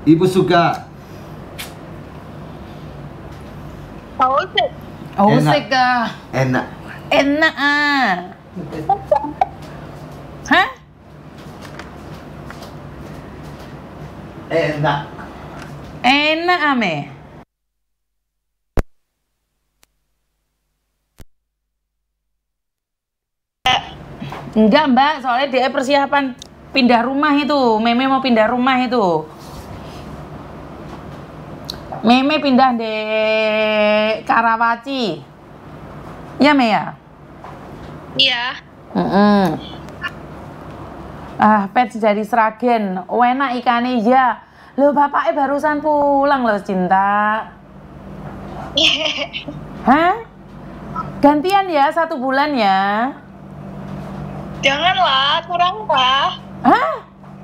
Ibu suka. Hausik. Hausik ah. Enak. Enak ah. Hah? Enak. Enak ame. Enggak mbak, soalnya dia persiapan pindah rumah itu. Meme mau pindah rumah itu. Meme pindah di Karawaci. Ya Me ya? Iya. Ah, pet dari Sragen. Enak ikannya ya. Loh bapaknya barusan pulang loh cinta. Hah? Gantian ya 1 bulan ya? Janganlah, kurang lah. Hah?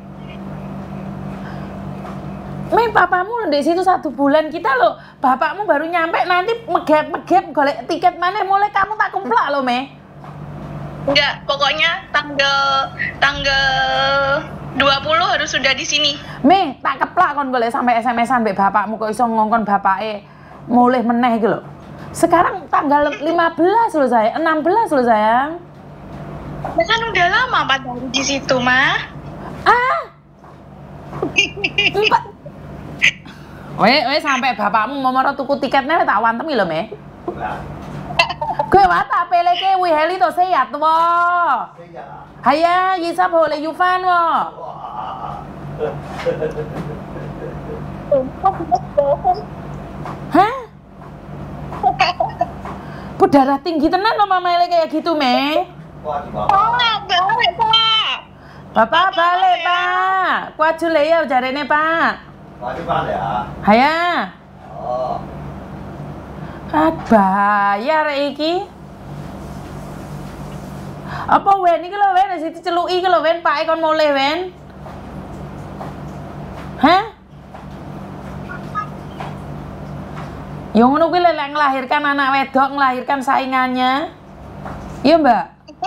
Me, papamu di situ 1 bulan, kita loh, bapakmu baru nyampe nanti megep golek tiket mana mulai kamu tak kumplak loh Me. Enggak, pokoknya tanggal 20 harus sudah di sini. Me, tak keplak kon golek sampai SMS-an mbek bapakmu kok iso ngongkon bapake mulih meneh iki lho. Sekarang tanggal 15 loh sayang, 16 loh sayang. Ya kan udah lama 4 hari di situ, mah. Ah. 4. Weh sampai bapakmu mau tuku tiketnya tak wantemi lho Me. Gue wata peleke wi heli to sehat wo. Haya yisa boleh Yufan wo. Hah? Berdarah tinggi tenan lo mama kayak gitu Me. Balik, Pak. Bapak balik Pak. Kuajule ya jarene Pak. Balik ya. Haya. Oh. Ah, bayar iki. Apa wen iki lho wen sing diceluki iki lho wen Pak kon mulih wen. Hah? Yo ngono kuwi lek nglahirkan anak wedok, nglahirkan saingannya. Iya, Mbak.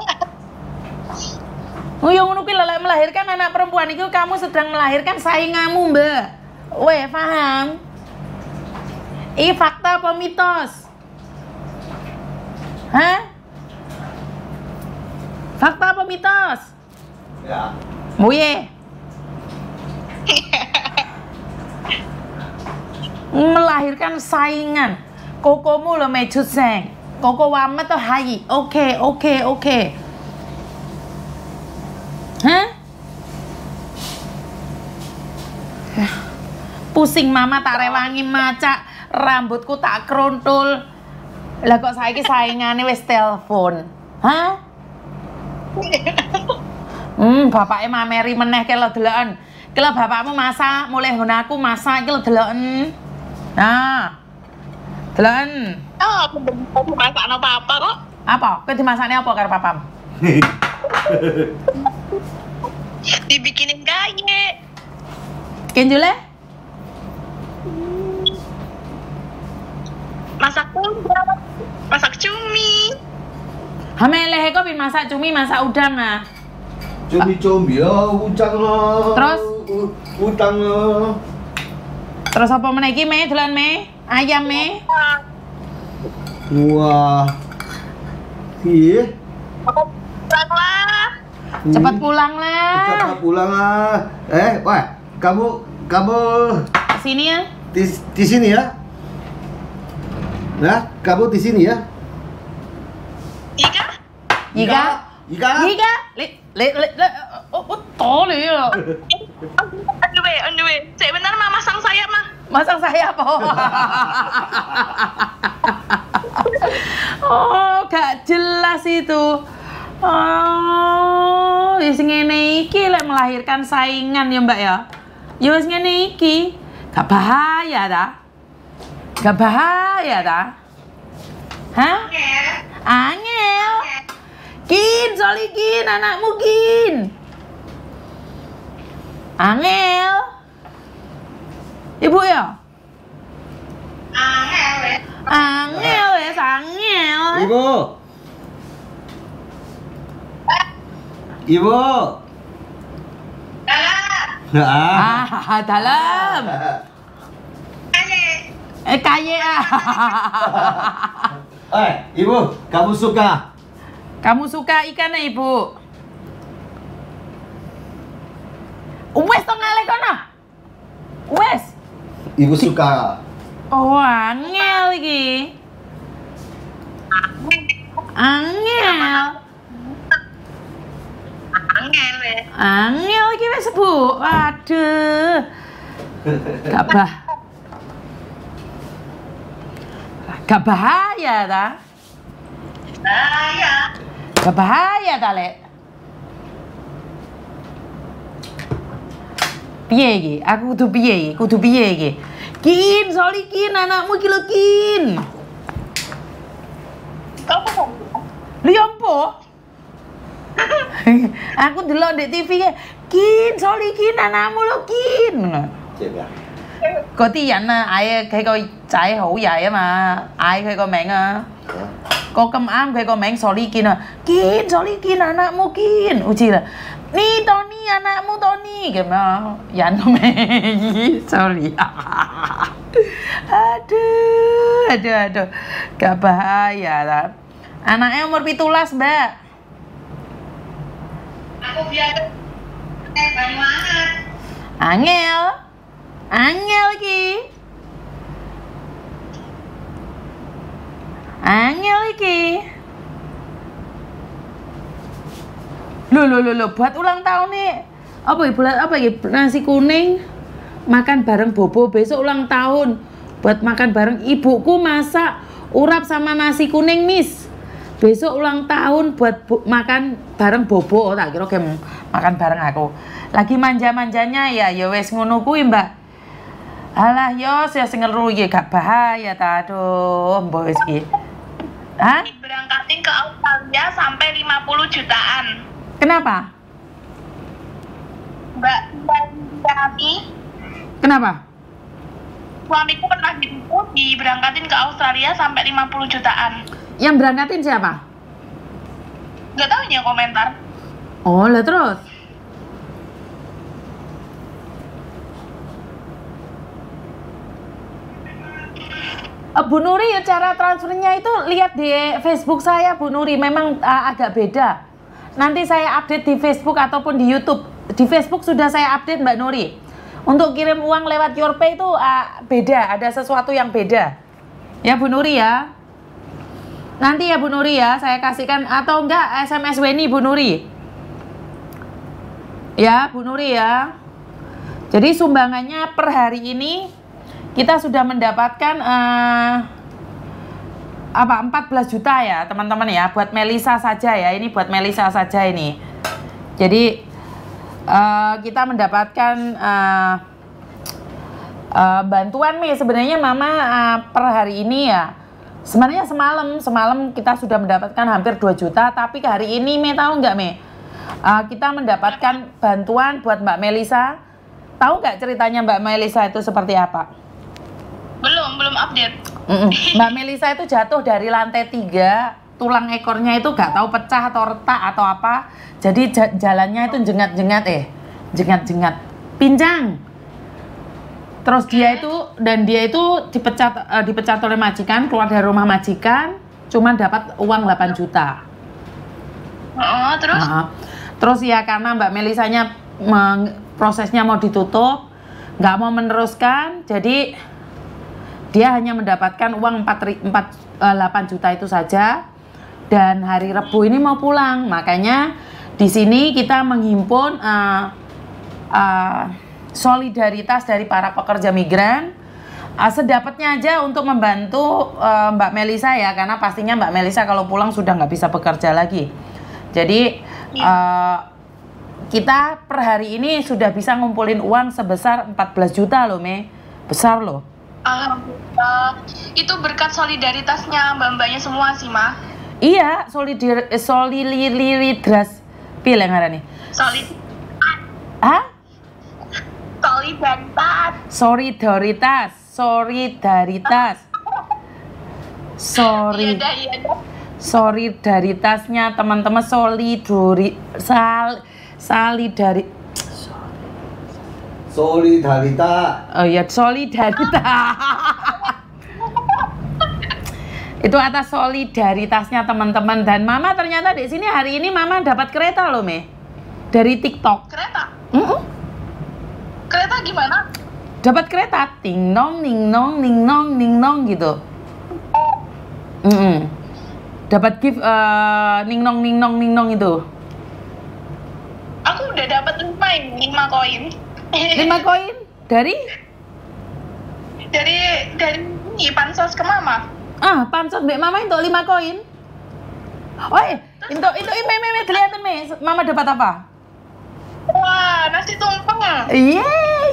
Oh, yo ngono kuwi lek melahirkan anak perempuan itu kamu sedang melahirkan sainganmu, Mbak. Weh, paham? Ini fakta apa mitos? Hah? Fakta apa mitos? Ya. Muye. Melahirkan saingan. Kokomu lo mejut seng. Koko wamet tuh hayi. Oke. Hah? Pusing mama tak rewangi macak, rambutku tak krontul. Lah kok saiki saingane wis telepon. Hah? Bapaknya mameri meneh ke lo deloken. Ki lo bapakmu masak, mulai ngono aku masak ki lo deloken. Nah. Deloken. Oh, aku belum masak apa-apa kok. Apa? Kowe dimasakne apa karo papam? Dibikinin gaye. Kenjule? Masak udang, masak cumi. Hameleh kok pi masak cumi, masak udang ah. Cumi ya, udang lo. Terus? Udang lo. Terus apa meneh iki Me? Dolan Me? Ayam Me? Wah. Iya. Aku pulang lah. Cepat pulang lah. Cepat pulang lah. Wah, kamu Sini ya. di sini ya? Nah, kamu di sini ya? Ika? Giga. Tole ya. On the way. Cek benar mah masang sayap mah. Masang saya apa? Oh, gak jelas itu. Oh, wis ngene iki lek melahirkan saingan ya, Mbak ya. Ya wis ngene iki. Gak bahaya ta? Gak bahaya ta? Hah? Angel. Kin, solikin anakmu Kin. Angel. Ibu ya? Angel wes angel. Ibu. Nah. Dalam. Kaye ah. Ibu, kamu suka? Kamu suka ikannya, Ibu? Wes to ngalih kono. Wes. Ibu suka. Oh, angel iki. Angel. Angel iki wis, Bu. Waduh. Gak bahaya ta? Gak bahaya ta, Lek? Piye iki? Aku kudu piye iki? Kudu piye iki? Kin, sorry Kin, anakmu iki lho Kin. Lho ya apa? Aku delok ndek TV ke. Kin, sorry Kin, anakmu lho Kin. Có啲人啊，嗌佢個仔好曳啊嘛，嗌佢個名啊。個咁啱佢個名 Sorry Kin 啊，Kin Sorry Kin anakmu Kin，好似啦，呢 Tony anakmu Tony 咁樣，人個名 sorry aduh, gak bahaya lah. Anaknya umur 17 Mbak. Aku biar Banyuwangen. Angel iki. Loh, buat ulang tahun nih. Buat apa ya? Nasi kuning. Makan bareng Bobo besok ulang tahun. Buat makan bareng ibuku masak urap sama nasi kuning, Miss. Besok ulang tahun buat makan bareng Bobo. Oh, tak kira kayak makan bareng aku. Lagi manja-manjanya ya wes ngono kuwi, Mbak. Alah yo saya ngeru iki gak bahaya ta. Aduh, mbok wis iki. Hah? Diberangkatin ke Australia sampai 50 jutaan. Kenapa? Mbak kami. Kenapa? Suamiku pernah diberangkatin ke Australia sampai 50 jutaan. Yang berangkatin siapa? Gak tahu ya komentar. Oh, lah terus? Bu Nuri, cara transfernya itu lihat di Facebook saya, Bu Nuri. Memang agak beda. Nanti saya update di Facebook ataupun di YouTube. Di Facebook sudah saya update, Mbak Nuri. Untuk kirim uang lewat YourPay itu beda, ada sesuatu yang beda. Ya Bu Nuri ya. Nanti ya Bu Nuri ya, saya kasihkan atau enggak SMS Weni Bu Nuri. Ya Bu Nuri ya. Jadi sumbangannya per hari ini kita sudah mendapatkan 14 juta ya teman-teman ya, buat Melisa saja ya, ini buat Melisa saja ini. Jadi kita mendapatkan bantuan Mi, sebenarnya Mama per hari ini ya, sebenarnya semalam kita sudah mendapatkan hampir 2 juta, tapi hari ini Mi tahu nggak Mi, kita mendapatkan bantuan buat Mbak Melisa. Tahu nggak ceritanya Mbak Melisa itu seperti apa? Belum update. Mbak Melisa itu jatuh dari lantai 3, tulang ekornya itu gak tahu pecah atau retak atau apa, jadi jalannya itu jengat-jengat pincang. Terus dia itu dipecat oleh majikan, keluar dari rumah majikan, cuma dapat uang 8 juta. Terus ya karena Mbak Melisanya prosesnya mau ditutup, nggak mau meneruskan, jadi dia hanya mendapatkan uang 8 juta itu saja. Dan hari Rebu ini mau pulang, makanya di sini kita menghimpun solidaritas dari para pekerja migran, sedapatnya aja untuk membantu Mbak Melisa ya, karena pastinya Mbak Melisa kalau pulang sudah nggak bisa bekerja lagi. Jadi kita per hari ini sudah bisa ngumpulin uang sebesar 14 juta loh Me, besar loh. Alhamdulillah, itu berkat solidaritasnya mbak-mbaknya semua sih Ma. Iya, solidaritas. Pilih yang nih. Solidaritasnya teman-teman, Solidarita. Oh ya, solidaritas. Itu atas solidaritasnya teman-teman. Dan Mama ternyata di sini hari ini Mama dapat kereta loh, Me. Dari TikTok. Kereta? Kereta gimana? Dapat kereta, ting nong ning nong ning nong ning nong gitu. Dapat gift ning nong ning nong ning nong itu. Aku udah dapat 5 koin. 5 koin dari ini pansos ke Mama. Pansos Mbak Mama untuk 5 koin. Oh, untuk me kelihatan Me, Mama dapat apa? Wah, nasi tumpeng. Iya.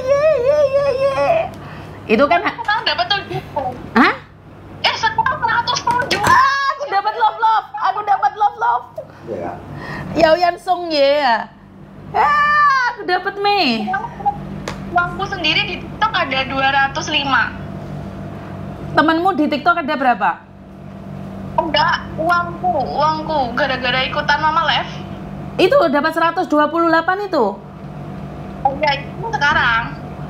Itu kan Sekarang dapat 7. Hah? Sekarang 107. Aku dapat love. Ya. Yao Yan Song ya. Aku dapat Me. Uangku sendiri di TikTok ada 205. Temanmu di TikTok ada berapa? Enggak, uangku gara-gara ikutan Mama Live. Itu dapat 128 itu. Oh ya, itu sekarang.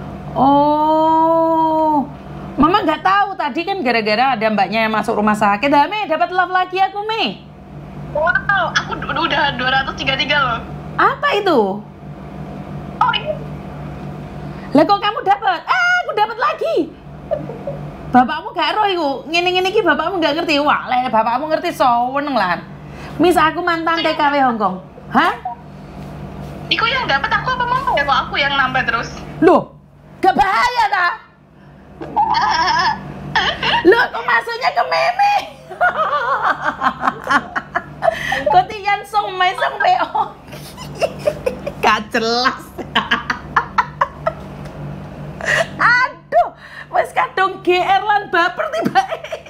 Oh, Mama nggak tahu tadi kan gara-gara ada mbaknya yang masuk rumah sakit. Me dapat love lagi aku Me. Wow, aku udah 233 loh. Apa itu? Oh ini. Lah kok kamu dapat? Aku dapat lagi. Bapakmu gak roh iku. Ngene-ngene iki bapakmu gak ngerti. Wah, lek bapakmu ngerti seneng lah. Mis aku mantan TKW Hongkong. Hah? Iku yang dapat aku apa Mama ya, kok aku yang nambah terus? Loh, gak bahaya ta? Loh, kok masuknya ke meme? Kok Tian Song Mai Song PO? Gak jelas. Aduh, wes kadung GR lan baper tiba.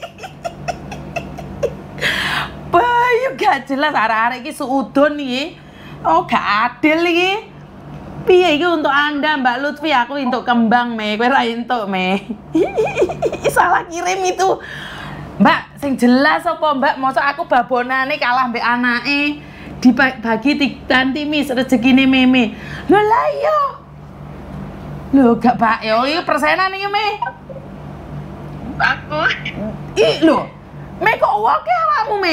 Bayu gak jelas arek-arek iki suudon iki. Oh, gak adil iki. Piye iki untuk Anda Mbak Lutfi, aku untuk kembang Me, kowe ra entuk Me. Salah kirim itu. Mbak, sing jelas apa Mbak, mosok aku babonane kalah mbek anake. Dibagi ganti Mis rezekine meme. Lho lah iya. Lho gak Pak, yo iki persenan iki Me. Aku. Lho. Me kok oke awakmu Me?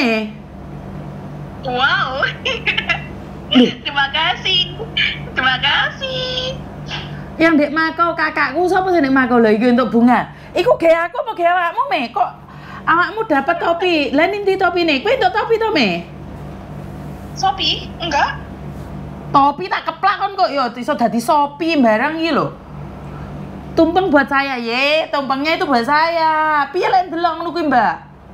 Wow. Terima kasih. Yang Dek Makau kakakku sapa sing Dek Makau lho iki untuk bunga. Iku ge aku apa ge awakmu Me? Kok awakmu dapat topi? Lah ndi topine? Kowe entuk topi to Me? Shopee? Enggak. Topi tak keplak kon kok ya iso dadi Shopee barang iki lho. Tumpeng buat saya ye, tumpengnya itu buat saya. Piye lek ndelok ngono kuwi, Mbak?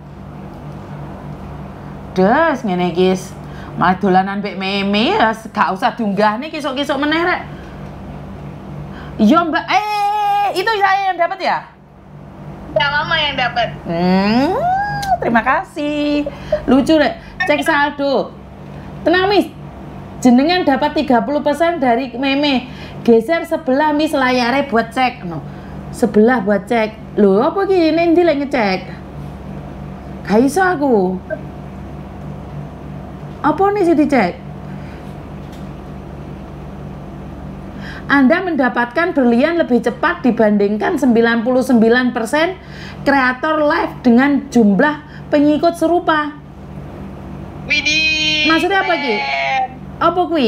Des ngene guys. Malah dolanan mbek meme ya gak usah diunggah nih kisuk-kisuk meneh rek. Iya Mbak, itu saya yang dapat ya? Ya Mama yang dapat. Terima kasih. Lucu rek. Cek saldo. Tenang Mis. Jenengan dapat 30% dari meme. Geser sebelah Mis layarnya buat cek. No. Sebelah buat cek. Loh apa iki nek ndi lek ngecek? Gak iso aku. Apa nih sih dicek? Anda mendapatkan berlian lebih cepat dibandingkan 99% kreator live dengan jumlah pengikut serupa. Widih. Maksudnya apa Ki? Apa kui?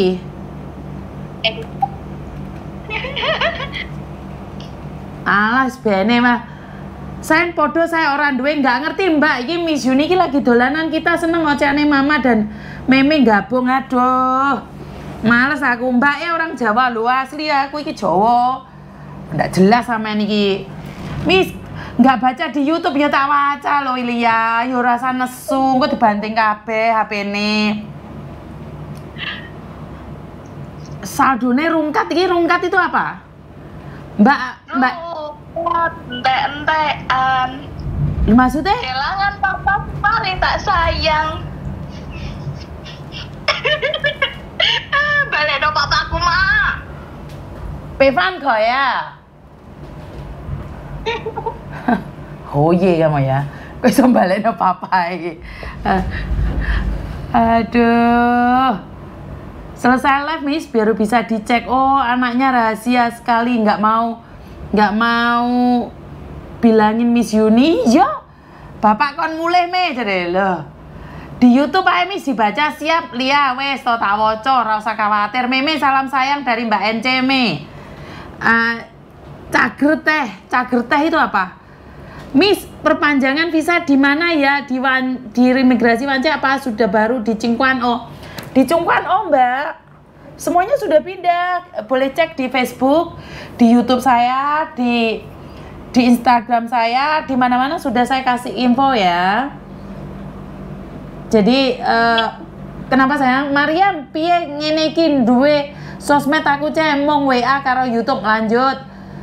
Alas bene mah. Saya podo saya orang duwe nggak ngerti Mbak. Iki Miss Yuni iki lagi dolanan kita seneng ngocehane Mama dan meme gabung. Aduh. Males aku Mbak orang Jawa lu asli aku iki Jawa. Nggak jelas sama niki. Miss nggak baca di YouTube ya tak waca loh Ilya. Yo rasa nesu kok dibanting kabeh HP-ne. Saldone rungkat iki rungkat itu apa? Mbak entek-entekan. Maksudnya? Kelangan papa paling tak sayang. Balik dong papaku mah. Pevan kok ya? Oh iya kamu ya. Kau iso balik dong papa iki. Aduh. Selesai live Miss, baru bisa dicek. Oh, anaknya rahasia sekali, nggak mau bilangin Miss Yuni. Ya, bapak kon mulai me jadi loh. Di YouTube ae Miss dibaca siap Lia wes to tak woco, ora usah khawatir. Meme salam sayang dari Mbak Enceme. Cager teh itu apa? Miss, perpanjangan visa di mana ya? Di imigrasi Wance apa sudah baru di Cingkuan? Oh, di Cingkuan oh Mbak. Semuanya sudah pindah. Boleh cek di Facebook, di YouTube saya, di Instagram saya, di mana-mana sudah saya kasih info ya. Jadi kenapa sayang? Mariam piye ngenekin duwe sosmed aku cemong WA karo YouTube lanjut.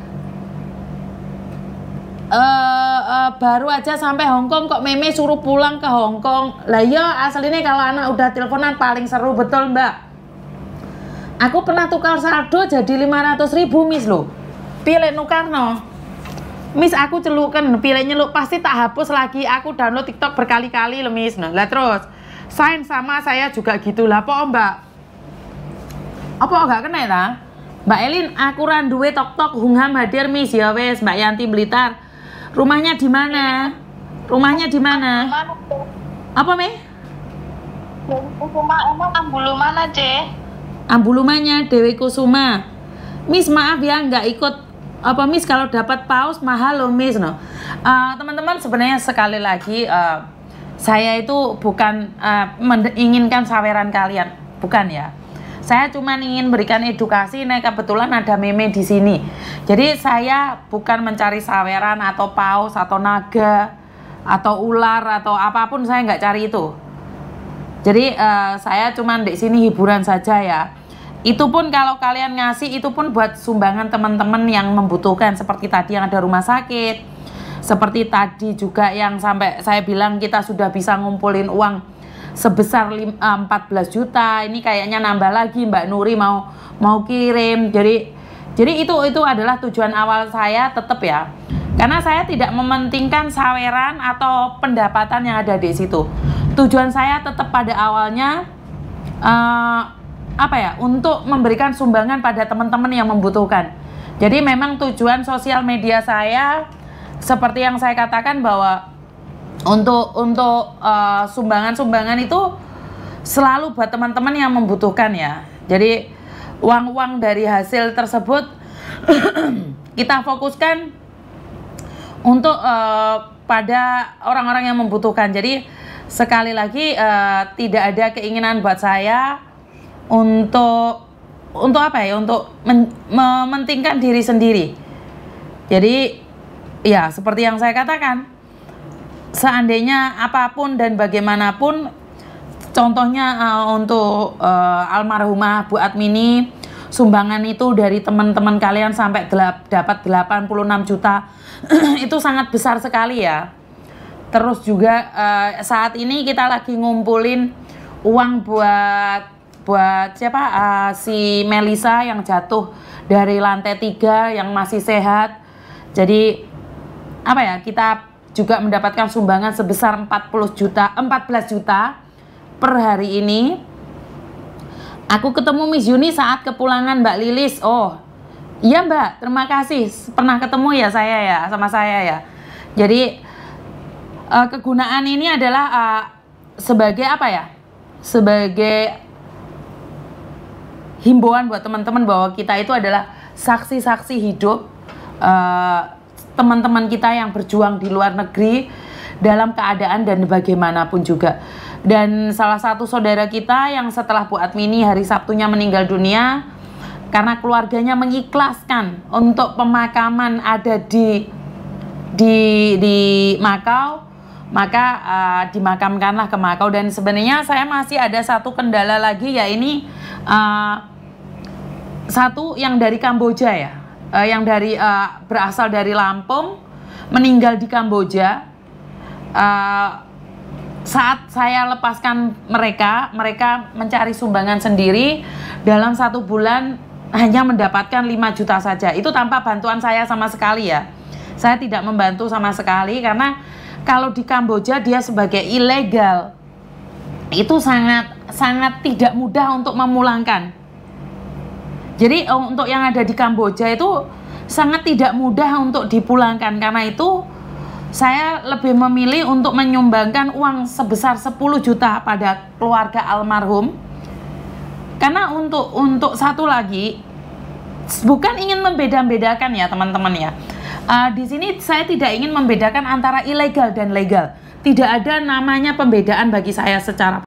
Baru aja sampai Hongkong kok Meme suruh pulang ke Hongkong. Lah iya aslinya kalau anak udah teleponan paling seru betul Mbak. Aku pernah tukar saldo jadi 500.000 Miss lo. Pilih nukarno. Miss aku celukan, pilih nyeluk pasti tak hapus lagi. Aku download TikTok berkali-kali loh Miss. Nah, lah terus sign sama saya juga gitu lah. Apa Mbak? Apa enggak kena ya? Mbak Elin, aku randuwe tok hungham hadir Miss ya wes Mbak Yanti Blitar. Rumahnya di mana? Rumahnya di mana? Apa Me? Kusuma emang Ambulu mana C? Ambulumanya Dewi Kusuma. Miss maaf ya nggak ikut. Apa Miss kalau dapat paus mahal loh Miss no. Teman-teman sebenarnya sekali lagi saya itu bukan menginginkan saweran kalian, bukan ya. Saya cuma ingin berikan edukasi. Nah kebetulan ada Meme di sini. Jadi saya bukan mencari saweran atau paus atau naga atau ular atau apapun, saya nggak cari itu. Jadi saya cuma di sini hiburan saja ya. Itu pun kalau kalian ngasih itu pun buat sumbangan teman-teman yang membutuhkan, seperti tadi yang ada rumah sakit, seperti tadi juga yang sampai saya bilang kita sudah bisa ngumpulin uang sebesar 14 juta. Ini kayaknya nambah lagi Mbak Nuri mau kirim. Jadi itu adalah tujuan awal saya tetap ya. Karena saya tidak mementingkan saweran atau pendapatan yang ada di situ. Tujuan saya tetap pada awalnya untuk memberikan sumbangan pada teman-teman yang membutuhkan. Jadi memang tujuan sosial media saya seperti yang saya katakan bahwa untuk sumbangan itu selalu buat teman-teman yang membutuhkan ya. Jadi uang-uang dari hasil tersebut kita fokuskan untuk pada orang-orang yang membutuhkan. Jadi sekali lagi tidak ada keinginan buat saya untuk mementingkan diri sendiri. Jadi ya seperti yang saya katakan, seandainya apapun dan bagaimanapun, contohnya untuk almarhumah Bu Admini, sumbangan itu dari teman-teman kalian sampai dapat 86 juta itu sangat besar sekali ya. Terus juga saat ini kita lagi ngumpulin uang buat siapa si Melisa yang jatuh dari lantai 3 yang masih sehat. Jadi kita juga mendapatkan sumbangan sebesar 14 juta per hari ini. Aku ketemu Miss Yuni saat kepulangan Mbak Lilis. Oh iya Mbak, terima kasih pernah ketemu ya sama saya ya. Jadi kegunaan ini adalah sebagai sebagai himbauan buat teman-teman bahwa kita itu adalah saksi-saksi hidup teman-teman kita yang berjuang di luar negeri dalam keadaan dan bagaimanapun juga. Dan salah satu saudara kita yang setelah Bu Admini hari Sabtunya meninggal dunia, karena keluarganya mengikhlaskan untuk pemakaman ada di Makau, maka dimakamkanlah ke Makau. Dan sebenarnya saya masih ada satu kendala lagi, ya ini satu yang dari Kamboja ya, yang berasal dari Lampung, meninggal di Kamboja. Saat saya lepaskan mereka mencari sumbangan sendiri, dalam 1 bulan hanya mendapatkan 5 juta saja. Itu tanpa bantuan saya sama sekali ya. Saya tidak membantu sama sekali, karena kalau di Kamboja dia sebagai ilegal itu sangat sangat tidak mudah untuk memulangkan. Jadi untuk yang ada di Kamboja itu sangat tidak mudah untuk dipulangkan. Karena itu saya lebih memilih untuk menyumbangkan uang sebesar 10 juta pada keluarga almarhum. Karena untuk satu lagi, bukan ingin membeda-bedakan ya teman-teman ya. Di sini saya tidak ingin membedakan antara ilegal dan legal. Tidak ada namanya pembedaan bagi saya secara